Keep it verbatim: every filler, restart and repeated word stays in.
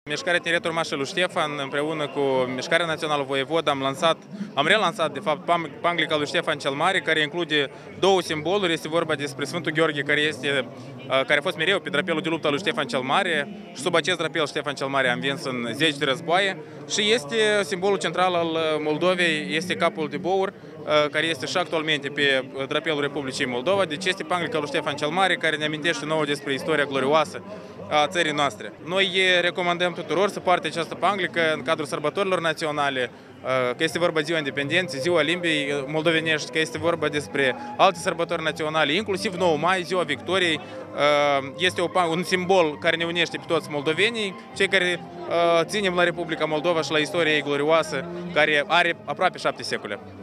Mișcarea Tineretul Marșalul Ștefan, împreună cu Mișcarea Națională Voievod, am lansat, am relansat, de fapt, Panglica lui Ștefan cel Mare, care include două simboluri. Este vorba despre Sfântul Gheorghe, care, este, care a fost mereu pe drapelul de luptă al lui Ștefan cel Mare, și sub acest drapel Ștefan cel Mare a învins în zeci de războaie. Și este simbolul central al Moldovei, este capul de bour, care este și actualmente pe drapelul Republicii Moldova. Deci este Panglica lui Ștefan cel Mare, care ne amintește nouă despre istoria glorioasă a țării noastre. Noi recomandăm tuturor să poarte această panglică în cadrul sărbătorilor naționale, că este vorba de Ziua Independenței, Ziua Limbii moldovenești, că este vorba despre alte sărbători naționale, inclusiv nouă mai, Ziua Victoriei. Este un simbol care ne unește pe toți moldovenii, cei care ținem la Republica Moldova și la istoria ei glorioasă, care are aproape șapte secole.